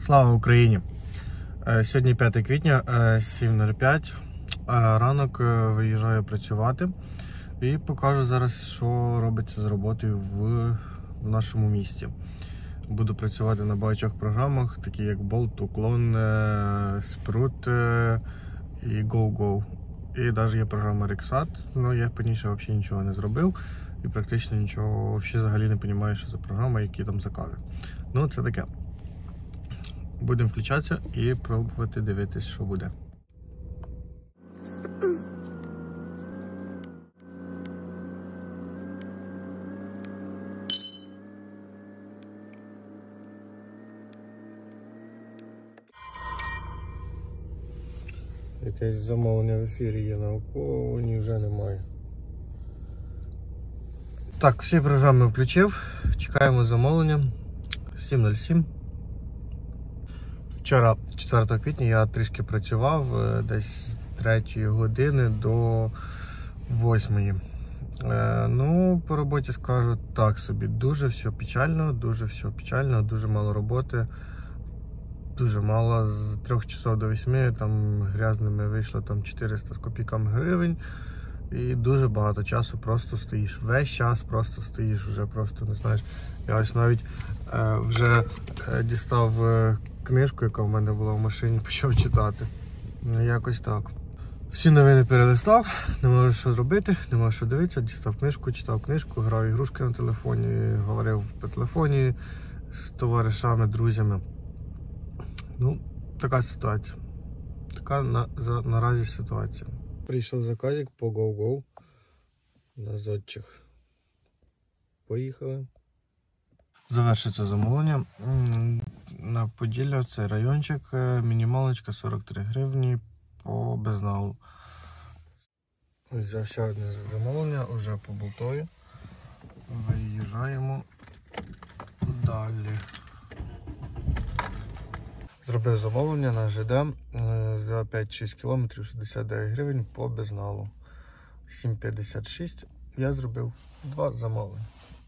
Слава Україні! Сьогодні 5 квітня, 7:05. Ранок, виїжджаю працювати і покажу зараз, що робиться з роботою в нашому місті. Буду працювати на багатьох програмах, такі як Bolt, Уклон, Sprut і GoGo. І навіть є програма Rexat, але я по ній ще взагалі нічого не зробив і практично нічого взагалі не розумію, що за програма, які там закази. Ну, це таке. Будемо включатися і пробувати дивитись, що буде. Якесь замовлення в ефірі є навколо, ні, вже немає. Так, всі програми включив, чекаємо замовлення. 7:07. Вчора, 4 квітня, я трішки працював, десь з 3 години до 8. Ну, по роботі скажу так собі, дуже все печально, дуже мало роботи, дуже мало, з 3 часов до 8, там грязними вийшло там 400 з копійками гривень, і дуже багато часу просто стоїш, весь час просто стоїш, вже просто не знаєш. Я ось навіть вже дістав книжку, яка в мене була в машині, почав читати. Якось так. Всі новини перелистав, не можу що зробити, не можу що дивитися, дістав книжку, читав книжку, грав ігрушки на телефоні, говорив по телефоні з товаришами, друзями. Ну, така ситуація. Така наразі ситуація. Прийшов заказик по GoGo на зодчих. Поїхали. Завершиться замовлення. На Поділля, це райончик, мінімалочка 43 гривні по безналу. Ось взяв ще одне замовлення, вже по Болтові. Виїжджаємо далі. Зробив замовлення на ЖД за 5-6 км 69 гривень по безналу. 7,56. Я зробив 2 замовлення.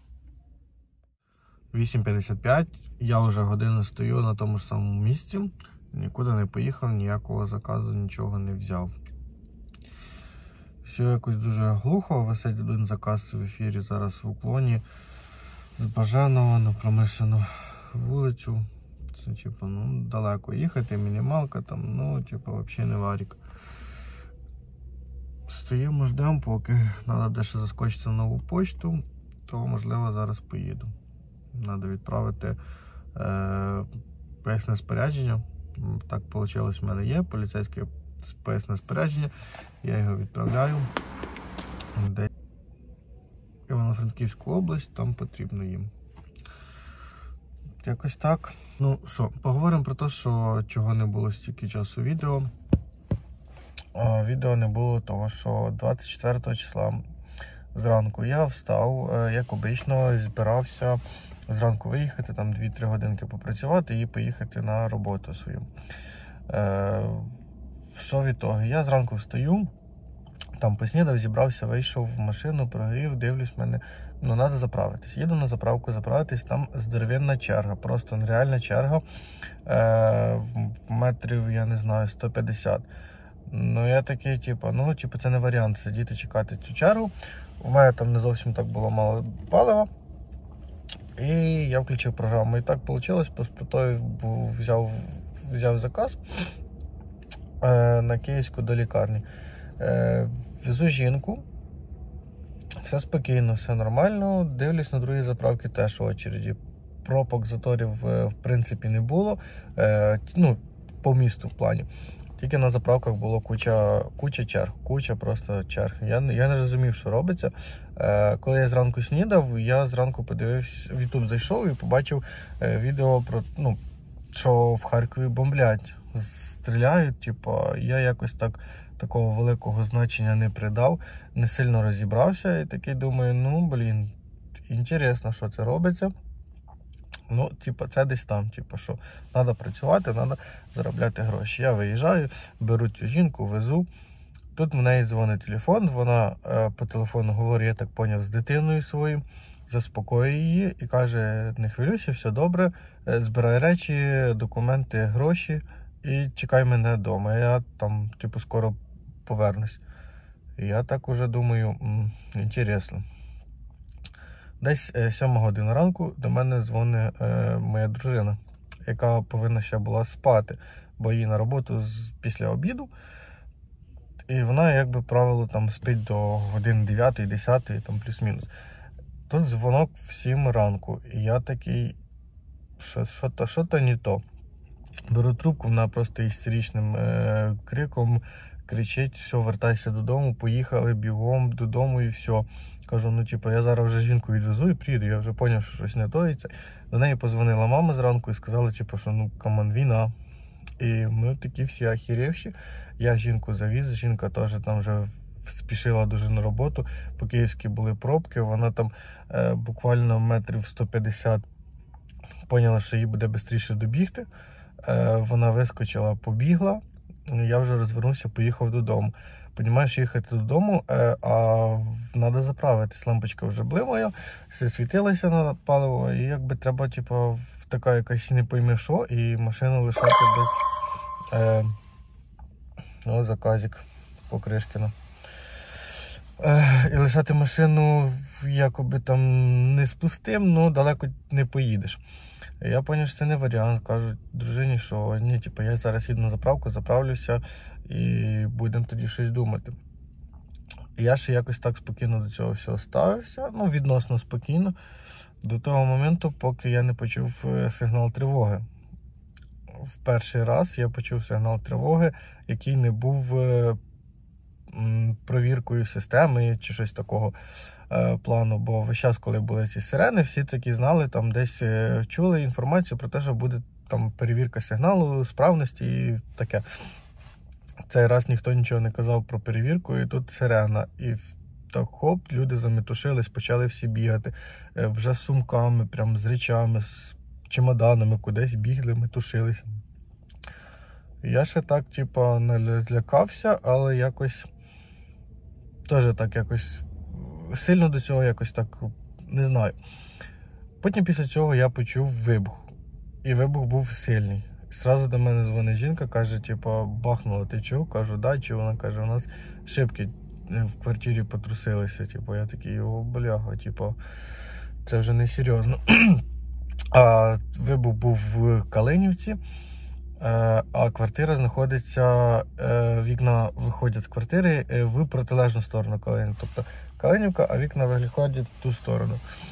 8:55, я вже годину стою на тому ж самому місці, нікуди не поїхав, ніякого заказу, нічого не взяв. Все якось дуже глухо, висить один заказ в ефірі зараз в Уклоні з Бажаного на Промишлену вулицю. Це типу, ну, далеко їхати, мінімалка там, ну, типу, взагалі не варік. Стоїмо, ждемо, поки треба дещо заскочити на нову почту, то можливо зараз поїду. Треба відправити поясне спорядження. Так вийшло, в мене є поліцейське поясне спорядження. Я його відправляю в Івано-Франківську область, там потрібно їм. Якось так. Ну що, поговоримо про те, що чого не було стільки часу відео. Відео не було того, що 24 числа зранку я встав, як обично, збирався зранку виїхати, там 2-3 годинки попрацювати і поїхати на роботу свою. Що від того? Я зранку встаю, там поснідав, зібрався, вийшов в машину, прогрів, дивлюсь, мене, ну, треба заправитись. Їду на заправку заправитись, там здоровенна черга, просто нереальна черга, метрів, я не знаю, 150. Ну, я такий, типу, це не варіант сидіти, чекати цю чергу. У мене там не зовсім так було мало палива. І я включив програму. І так вийшло, паспортою взяв заказ на Київську до лікарні. Везу жінку, все спокійно, все нормально. Дивлюсь, на другій заправці теж в очереді. Пробок, заторів в принципі не було, ну, по місту в плані. Тільки на заправках було куча черг, куча просто черг. Я не розумів, що робиться. Коли я зранку снідав, я зранку подивився, в YouTube зайшов і побачив відео про, ну, що в Харкові бомблять, стріляють. Типу, я якось такого великого значення не придав, не сильно розібрався і такий думаю, ну, блін, інтересно, що це робиться. Ну, типу, це десь там, типу, що треба працювати, треба заробляти гроші. Я виїжджаю, беру цю жінку, везу. Тут в неї дзвонить телефон, вона по телефону говорить, я так поняв, з дитиною своєю. заспокоює її і каже, не хвилюйся, все добре, збирай речі, документи, гроші і чекай мене вдома. Я там, типу, скоро повернусь. І я так уже думаю, інтересно. Десь 7 година ранку до мене дзвонить моя дружина, яка повинна ще була спати, бо їй на роботу після обіду. І вона, як би правило, там спить до годин 9-10, там плюс-мінус. Тут дзвонок в 7 ранку, і я такий, що то не то. Беру трубку, вона просто істеричним криком кричить, все, вертайся додому, поїхали бігом додому і все. Кажу, ну типу, я зараз вже жінку відвезу і приїду, я вже зрозумів, що щось не тоїться. До неї позвонила мама зранку і сказала, типу, що ну, камон, війна. І ми такі всі охеревші. Я жінку завіз, жінка теж там вже спішила дуже на роботу, по київській були пробки, вона там буквально метрів 150 поняла, що їй буде швидше добігти. Вона вискочила, побігла, я вже розвернувся, поїхав додому. Понімаєш, їхати додому, а треба заправитись, лампочка вже блимає, все світилося на паливо, і якби треба, типу, в така якась не пойми що, і машину лишати без заказик Покришкіна. І лишати машину якоби там не з пустим, ну далеко не поїдеш. Я зрозумів, що це не варіант. Кажу дружині, що ні, типу, я зараз їду на заправку, заправлюся і будемо тоді щось думати. І я ще якось так спокійно до цього всього ставився, ну відносно спокійно, до того моменту, поки я не почув сигнал тривоги. В перший раз я почув сигнал тривоги, який не був провіркою системи чи щось такого плану, бо весь час, коли були ці сирени, всі такі знали, там десь чули інформацію про те, що буде там перевірка сигналу, справності і таке. Цей раз ніхто нічого не казав про перевірку, і тут сирена. І так хоп, люди заметушились, почали всі бігати, вже з сумками, прям з речами, з чемоданами, кудись бігли, метушилися. Я ще так, типа, не злякався, але якось теж так якось сильно до цього якось так, не знаю. Потім після цього я почув вибух. І вибух був сильний. Зразу до мене дзвонить жінка, каже, типу, бахнуло, ти чув? Кажу, да, чув. Вона каже, у нас шибки в квартирі потрусилися. Типу, я такий, о, бляха, типу, це вже не серйозно. А вибух був в Калинівці, а квартира знаходиться, вікна виходять з квартири в протилежну сторону Калинівки. Тобто Калинівка, а вікна виходять в ту сторону.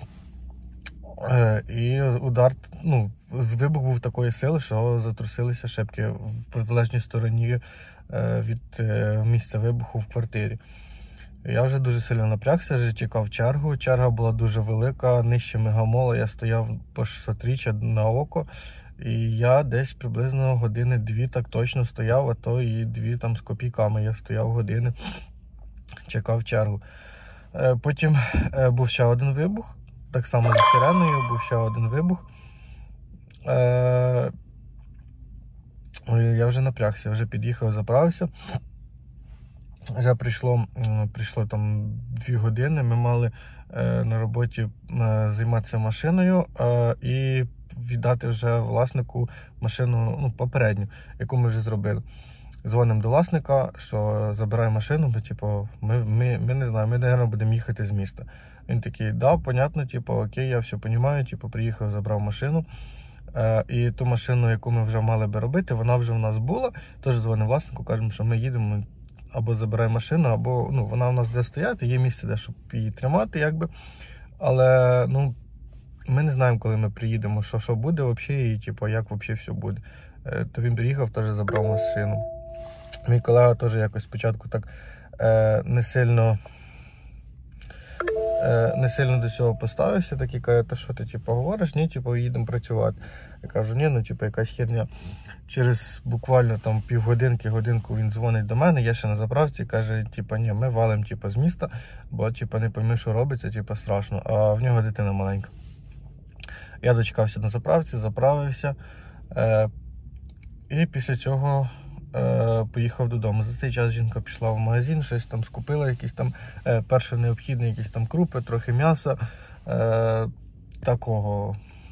І удар, ну, вибух був такої сили, що затрусилися шибки в протилежній стороні від місця вибуху в квартирі. Я вже дуже сильно напрягся, вже чекав чергу. Черга була дуже велика, нижче мегамола, я стояв по 600-річчя на око. І я десь приблизно години 2 так точно стояв, а то і 2 там з копійками. Я стояв години, чекав чергу. Потім був ще один вибух. Так само за сиреною, був ще один вибух. Я вже напрягся, вже під'їхав, заправився. Вже прийшло там 2 години, ми мали на роботі займатися машиною і віддати вже власнику машину, ну, попередню, яку ми вже зробили. Дзвонимо до власника, що забирай машину, бо типу, ми не знаємо, ми, мабуть, будемо їхати з міста. Він такий, да, понятно, типу, окей, я все розумію, типу, приїхав, забрав машину. І ту машину, яку ми вже мали би робити, вона вже в нас була. Тож дзвонимо власнику, кажемо, що ми їдемо, або забирай машину, або, ну, вона у нас де стояти, є місце, де щоб її тримати, якби. Але, ну, ми не знаємо, коли ми приїдемо, що буде взагалі, і типу, як взагалі все буде. То він приїхав, теж забрав машину. Мій колега теж якось спочатку так не сильно до цього поставився, такий каже, та що ти типу, говориш? Ні, типу, їдемо працювати. Я кажу, ні, ну типу, якась херня. Через буквально там півгодинки, годинку він дзвонить до мене, я ще на заправці, каже, типу, ні, ми валимо типу, з міста, бо типу, не пойми, що робиться, типу, страшно, а в нього дитина маленька. Я дочекався на заправці, заправився, і після цього поїхав додому. За цей час жінка пішла в магазин, щось там скупила, якісь там перше необхідне, якісь там крупи, трохи м'яса, такого.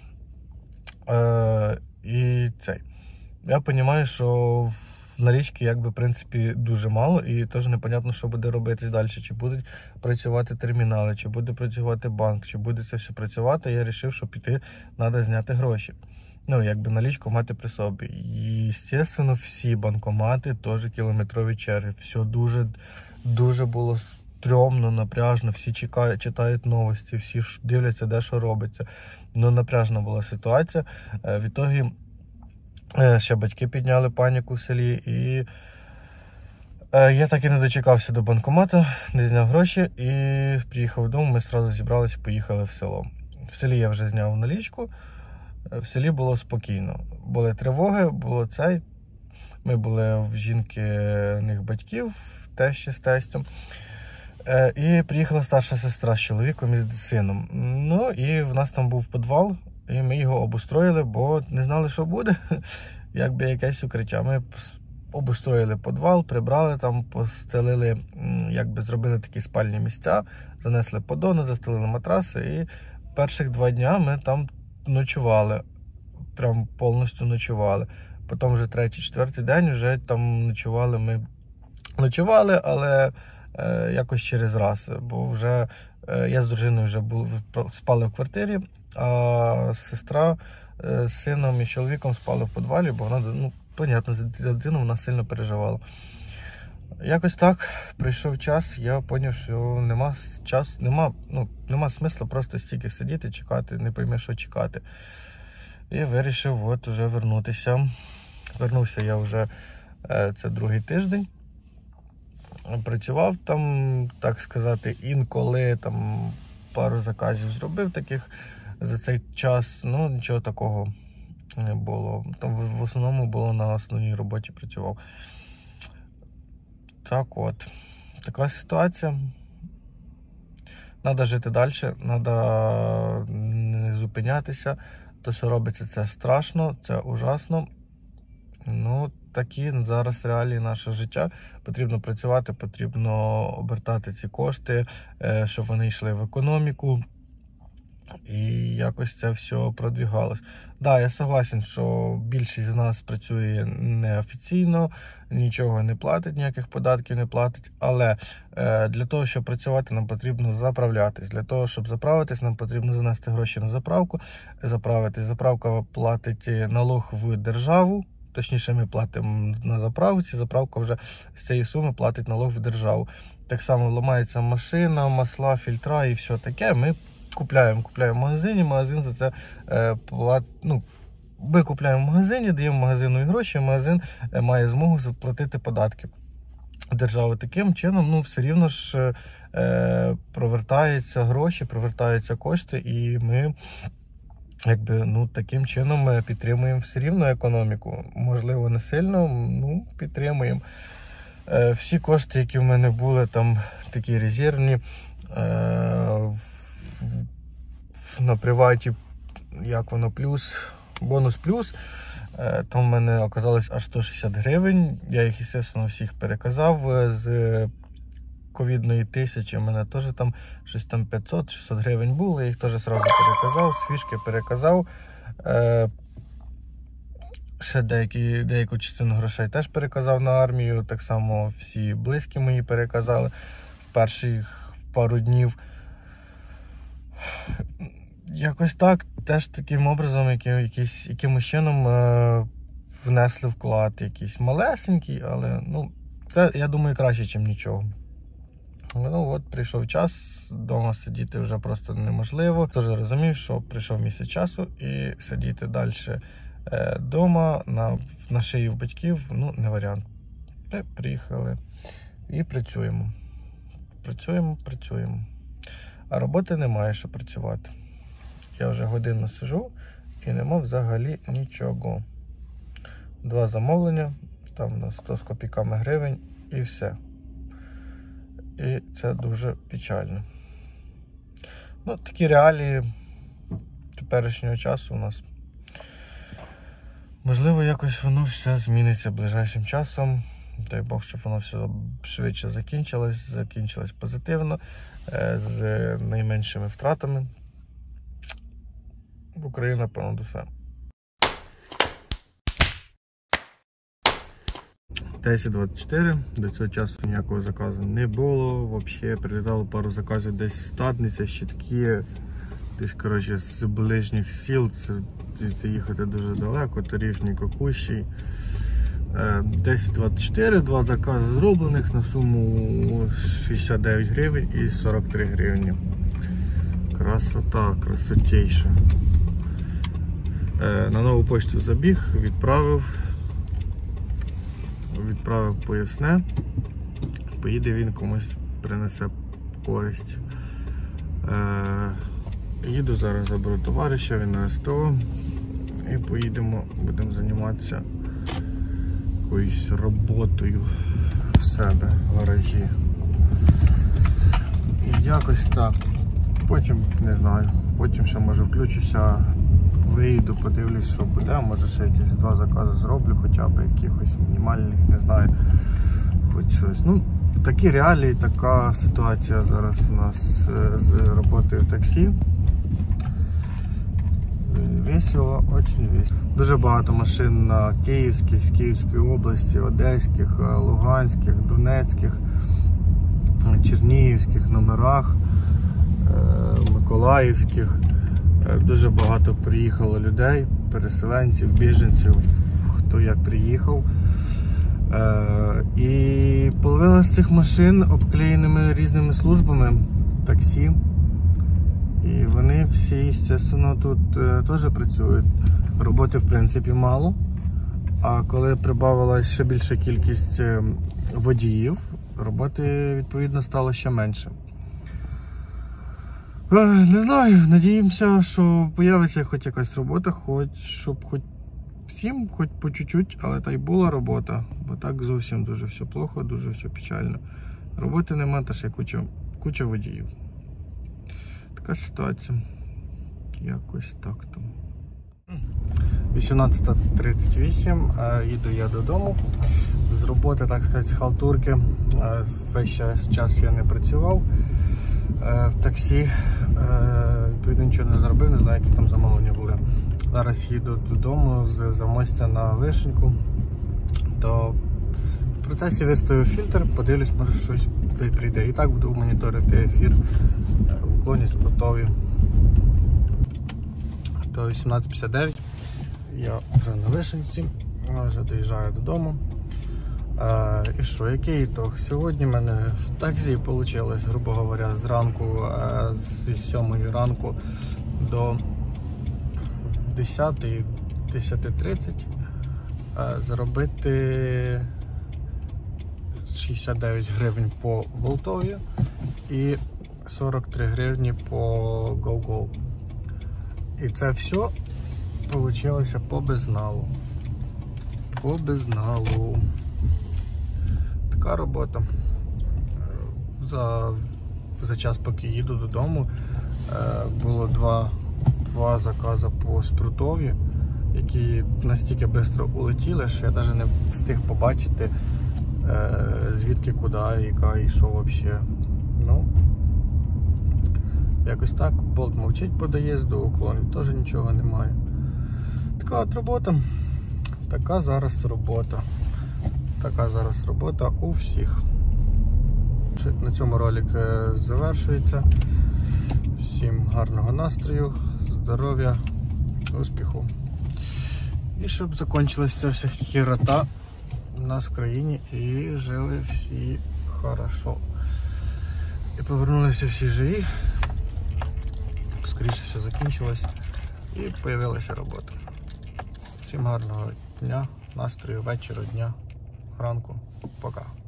І цей. Я розумію, що в налічки, якби, в принципі, дуже мало, і теж непонятно, що буде робити далі. Чи будуть працювати термінали, чи буде працювати банк, чи буде це все працювати. Я вирішив, що піти, треба зняти гроші. Ну, якби налічку мати при собі. І, звісно, всі банкомати теж кілометрові черги. Все дуже було стрьомно, напряжно, всі читають новості, всі дивляться, де що робиться. Ну, напряжна була ситуація. В ітогі ще батьки підняли паніку в селі, і я так і не дочекався до банкомату, не зняв гроші і приїхав додому, ми одразу зібралися і поїхали в село. В селі я вже зняв налічку, в селі було спокійно. Були тривоги, було цей. Ми були в жінки, в них батьків, тещі з тестем. І приїхала старша сестра з чоловіком і з сином. Ну, і в нас там був підвал, і ми його обустроїли, бо не знали, що буде. Якби якесь укриття. Ми обустроїли підвал, прибрали там, постелили, якби зробили такі спальні місця, занесли подони, застелили матраси, і перших 2 дня ми там ночували. Прям повністю ночували. Потім вже 3-4 день вже там ночували, але якось через раз, бо вже я з дружиною вже спали в квартирі, а сестра з сином і чоловіком спали в підвалі, бо вона, ну, понятно, за дитину вона сильно переживала. Якось так, прийшов час, я зрозумів, що нема смисла просто стільки сидіти, чекати, не пойми, що чекати. І вирішив от уже вернутися. Вернувся я вже, це 2-й тиждень. Працював там, так сказати, інколи там пару заказів зробив таких за цей час. Ну, нічого такого не було. Там в основному було на основній роботі працював. Так от. Така ситуація. Треба жити далі, треба не зупинятися. Те, що робиться, це страшно, це ужасно. Ну, такі зараз реалії наше життя. Потрібно працювати, потрібно обертати ці кошти, щоб вони йшли в економіку. І якось це все продвигалось. Да, я согласен, що більшість з нас працює неофіційно, нічого не платить, ніяких податків не платить. Але для того, щоб працювати, нам потрібно заправлятись. Для того, щоб заправитись, нам потрібно занести гроші на заправку, заправитись. Заправка платить налог в державу. Точніше, ми платимо на заправці, заправка вже з цієї суми платить налог в державу. Так само ламається машина, масла, фільтра і все таке. Ми купляємо в магазині, магазин за це ми купляємо в магазині, даємо магазину гроші, магазин має змогу заплатити податки держави. Таким чином, ну, все рівно ж провертаються гроші, провертаються кошти, і ми якби, ну, таким чином підтримуємо все рівно економіку. Можливо, не сильно, ну, підтримуємо. Всі кошти, які в мене були, там такі резервні, на приваті, як воно, бонус плюс, там в мене оказалось аж 160 гривень. Я їх, звісно, всіх переказав. З ковідної 1000 у мене теж там щось там 500-600 гривень було. Я їх теж одразу переказав, з фішки переказав. Ще деяку частину грошей теж переказав на армію. Так само всі близькі мої переказали в перших пару днів. Якось так, теж таким образом, якимось чином внесли вклад, якийсь малесенький, але, ну, це, я думаю, краще, ніж нічого. Ну, от прийшов час, вдома сидіти вже просто неможливо. Тож розумів, що прийшов місяць часу і сидіти далі вдома, на шиї в батьків, ну, не варіант. Ми приїхали і працюємо. Працюємо. А роботи немає, що працювати. Я вже годину сижу і нема взагалі нічого. 2 замовлення, там на 100 з копійками гривень і все. І це дуже печально. Ну, такі реалії теперішнього часу у нас. Можливо, якось воно все зміниться ближайшим часом. Дай Бог, щоб воно все швидше закінчилось позитивно, з найменшими втратами. В Україні понад усе. 10:24, до цього часу ніякого заказу не було, взагалі прилітало пару заказів десь Стадниця, Щитки, десь, коротше, з ближніх сіл, це їхати дуже далеко, Тарифник, Кущий. 10:24, 2 закази зроблених на суму 69 гривень і 43 гривні. Красота, красотейша. На нову почту забіг, відправив поясне, поїде він комусь принесе користь. Їду зараз, заберу товариша, він на СТО і поїдемо, будемо займатися якоюсь роботою в себе в гаражі. І якось так. Потім, не знаю, потім ще може включуся, вийду, подивлюсь, що буде, а може ще якісь 2 закази зроблю, хоча б якихось мінімальних, не знаю, хоч щось. Ну, такі реалії, така ситуація зараз у нас з роботою в таксі. Весело, дуже весело. Дуже багато машин на київських, з Київської області, одеських, луганських, донецьких, чернігівських номерах, миколаївських. Дуже багато приїхало людей, переселенців, біженців, хто як приїхав. І половина з цих машин обклеєними різними службами таксі. І вони всі, звісно, тут теж працюють. Роботи, в принципі, мало. А коли прибавилася ще більша кількість водіїв, роботи, відповідно, стало ще менше. Не знаю, надіємося, що з'явиться хоч якась робота, щоб хоч всім, хоч по чуть-чуть, але та й була робота. Бо так зовсім дуже все плохо, дуже все печально. Роботи нема, та ще куча водіїв. Така ситуація. Якось так там. 18:38, їду я додому. З роботи, так сказати, з халтурки. Весь час я не працював в таксі. Відповідно, нічого не зробив, не знаю, які там замовлення були. Зараз їду додому з Замостя на Вишеньку. То в процесі виставив фільтр, подивлюсь, може щось прийде. І так буду моніторити ефір в уклоні спортові. То 18:59, я вже на Вишенці, вже доїжджаю додому. І що, який ітог? Сьогодні в мене в таксі вийшло, грубо говоря, зранку, з 7 ранку до 10:30 заробити 69 гривень по Волтові і 43 гривні по GoGo. І це все вийшло по безналу. По безналу. Така робота. За час, поки їду додому, було два закази по Спрутові, які настільки швидко улетіли, що я навіть не встиг побачити, звідки, куди, яка і що взагалі. Ну, якось так. Болт мовчить по доїзду, уклоні теж нічого немає. Така от робота. Така зараз робота. Така зараз робота у всіх. На цьому ролик завершується. Всім гарного настрою, здоров'я, успіху. І щоб закінчилася ця вся хірота у нас в країні і жили всі хорошо. І повернулися всі живі. Скоріше все закінчилось і з'явилася робота. Всім гарного дня, настрою, вечора, дня, ранку. Пока.